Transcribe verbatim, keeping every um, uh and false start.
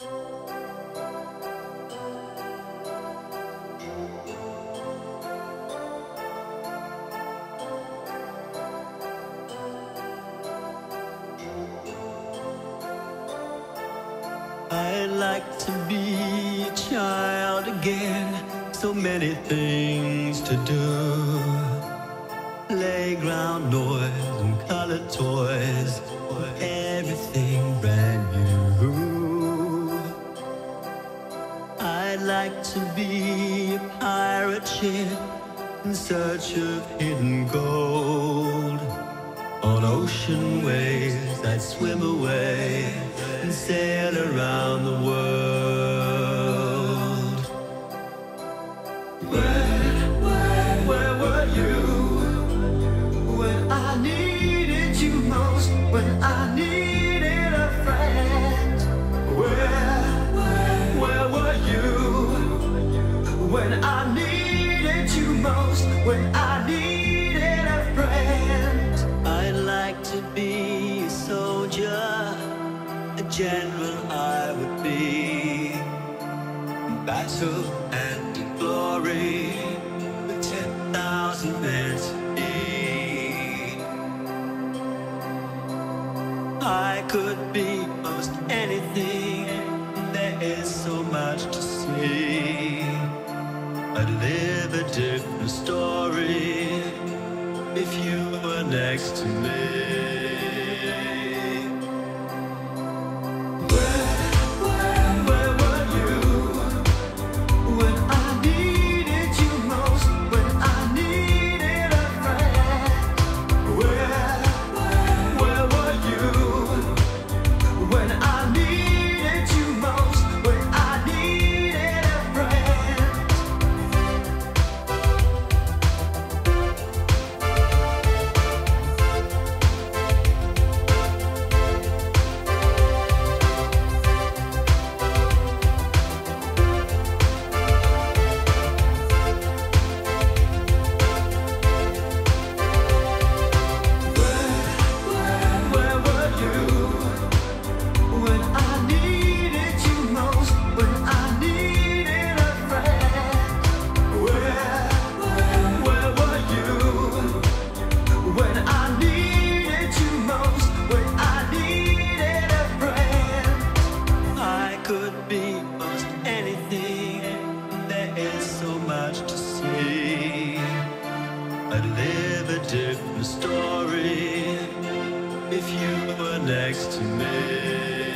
I'd like to be a child again, so many things to do. Playground noise and colored toys, everything brand new. I'd like to be a pirate ship in search of hidden gold. On ocean waves I'd swim away and sail around the world. Where, where, where were you when I needed you most? When I needed a friend? Where, where, where were you when I needed you most? When I needed a friend? I'd like to be a soldier, a general I would be, in battle and in glory, with ten thousand men to lead. I could be most anything, there is so much to see. I'd live a different story if you were next to me. I'd live a different story if you were next to me.